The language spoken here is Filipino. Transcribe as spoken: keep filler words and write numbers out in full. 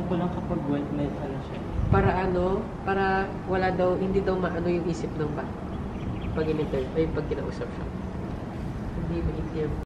ko lang kapag wet, may ano siya. Para ano, para wala daw, hindi daw maano yung isip ng bata. Pag in-interview, ay pag kinausap siya. Hindi maintindihan.